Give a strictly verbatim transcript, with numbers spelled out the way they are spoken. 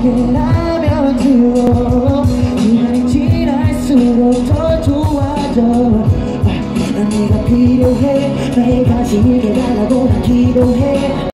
함께라면 지워 시간이 지날수록 더 좋아져. 난 네가 필요해. 나의 가슴을 깨달라고 난 기도해.